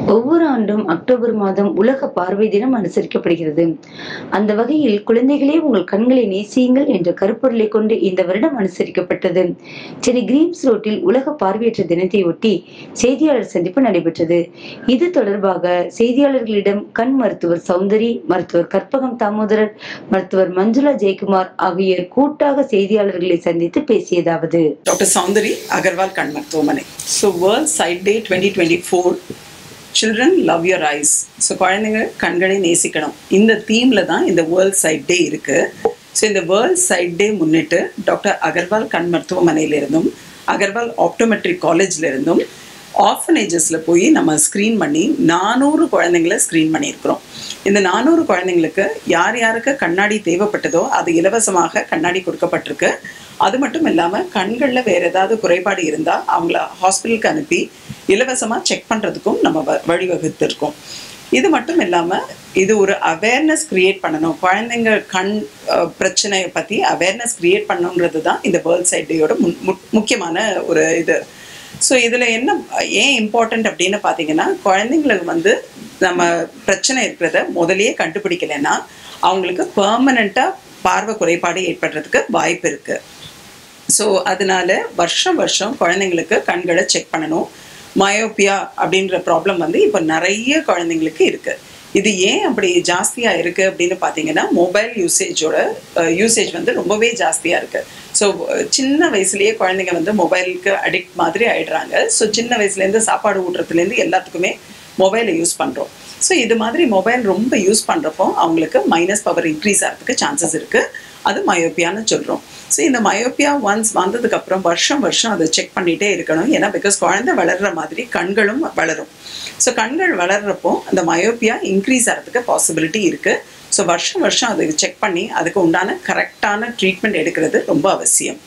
ஒவ்வொரு ஆண்டும் அக்டோபர் மாதம் உலக பார்வை தினம் அனுசரிக்கப்படுகிறது. அந்த வகையில் குழந்தைகளே உங்கள் கண்களை நேசியுங்கள் என்ற கருப்பொருளை கொண்டு இந்த வருடம் அனுசரிக்கப்பட்டது. சென்னை கிரீம்ஸ் ரோட்டில் உலக பார்வையற்ற தினத்தை ஒட்டி செய்தியாளர் சந்திப்பு நடைபெற்றது. இது தொடர்பாக செய்தியாளர்களிடம் கண் மருத்துவர் சௌந்தரி, மருத்துவர் கற்பகம் தாமோதரன், மருத்துவர் மஞ்சுளா ஜெயக்குமார் ஆகியோர் கூட்டாக செய்தியாளர்களை சந்தித்து பேசியதாவது. டாக்டர் சௌந்தரி, அகர்வால் கண் மருத்துவமனை. So World Sight Day 2024 children love your eyes. So குழந்தைங்க கண்களை நேசிக்கணும், இந்த தீமில் தான் இந்த வேர்ல்ட் சைட் டே இருக்குது. ஸோ இந்த வேர்ல்ட் சைட் டே முன்னிட்டு டாக்டர் அகர்வால் கண் மருத்துவமனையிலிருந்தும் அகர்வால் ஆப்டோமெட்ரிக் காலேஜ்லேருந்தும் ஆர்ஃபனேஜஸில் போய் நம்ம ஸ்க்ரீன் பண்ணி 400 குழந்தைங்களை ஸ்க்ரீன் பண்ணியிருக்கிறோம். இந்த 400 குழந்தைங்களுக்கு யார் யாருக்கு கண்ணாடி தேவைப்பட்டதோ அது இலவசமாக கண்ணாடி கொடுக்கப்பட்டிருக்கு. அது மட்டும் இல்லாமல் கண்களில் வேறு ஏதாவது குறைபாடு இருந்தால் அவங்கள ஹாஸ்பிட்டலுக்கு அனுப்பி இலவசமாக செக் பண்ணுறதுக்கும் நம்ம வழிவகுத்திருக்கோம். இது மட்டும் இல்லாமல் இது ஒரு அவேர்னஸ் க்ரியேட் பண்ணணும், குழந்தைங்க கண் பிரச்சனையை பற்றி அவேர்னஸ் க்ரியேட் பண்ணணுங்கிறது தான் இந்த வேர்ல்ட் சைட் டேயோட முக்கியமான ஒரு இது. ஸோ இதில் என்ன ஏன் இம்பார்ட்டண்ட் அப்படின்னு பார்த்தீங்கன்னா, குழந்தைங்களுக்கு நம்ம பிரச்சனை இருக்கிறத முதலையே கண்டுபிடிக்கலைன்னா அவங்களுக்கு பெர்மனண்ட்டாக பார்வை குறைபாடு ஏற்படுறதுக்கு வாய்ப்பு இருக்குது. ஸோ அதனால வருஷம் குழந்தைங்களுக்கு கண்களை செக் பண்ணணும். மயோப்பியா அப்படின்ற ப்ராப்ளம் இப்போ நிறைய குழந்தைங்களுக்கு இருக்குது. இது ஏன் அப்படி ஜாஸ்தியாக இருக்குது அப்படின்னு பார்த்தீங்கன்னா, மொபைல் யூசேஜ் ரொம்பவே ஜாஸ்தியாக இருக்குது. ஸோ சின்ன வயசுலேயே குழந்தைங்க மொபைலுக்கு அடிக்ட் மாதிரி ஆகிடுறாங்க. ஸோ சின்ன வயசுலேருந்து சாப்பாடு ஊட்டுறதுலேருந்து எல்லாத்துக்குமே மொபைலை யூஸ் பண்ணுறோம். ஸோ இது மாதிரி மொபைல் ரொம்ப யூஸ் பண்ணுறப்போ அவங்களுக்கு மைனஸ் பவர் இன்க்ரீஸ் ஆகிறதுக்கு சான்சஸ் இருக்குது. அது மயோப்பியான்னு சொல்கிறோம். ஸோ இந்த மயோப்பியா ஒன்ஸ் வந்ததுக்கப்புறம் வருஷம் அதை செக் பண்ணிகிட்டே இருக்கணும். ஏன்னா பிகாஸ் குழந்தை வளர்கிற மாதிரி கண்களும் வளரும். ஸோ கண்கள் வளர்கிறப்போ அந்த மயோப்பியா இன்க்ரீஸ் ஆகிறதுக்கு பாசிபிலிட்டி இருக்குது. ஸோ வருஷம் அதை செக் பண்ணி அதுக்கு உண்டான கரெக்டான ட்ரீட்மெண்ட் எடுக்கிறது ரொம்ப அவசியம்.